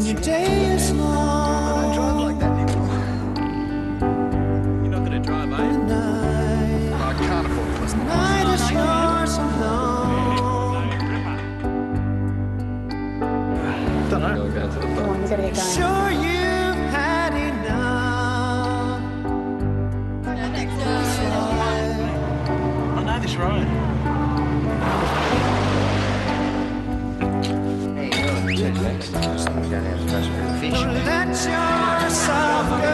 your day is long. I don't drive like that anymore. You're not going to drive, eh? Night, I can't afford to listen to night is yours alone. Don't know. Going down to the Come on, pub. we've got to get going. Sure you've had enough. I know this road. Next time, we're going to have to go for a fish. Let yourself go.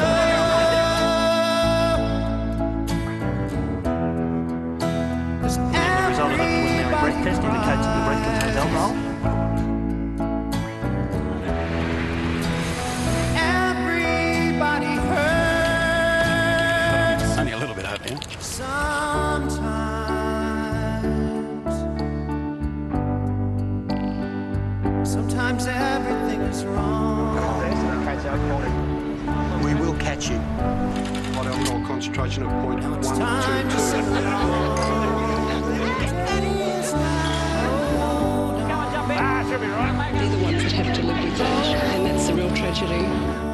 Cause The result of the preliminary breath test indicates that the breath contains alcohol. everybody hurts Only a little bit over here. Sometimes everything is wrong. We will catch you. Alcohol concentration of Now it's time to sit 0.122. down. They're the ones that have to live with that, and that's the real tragedy.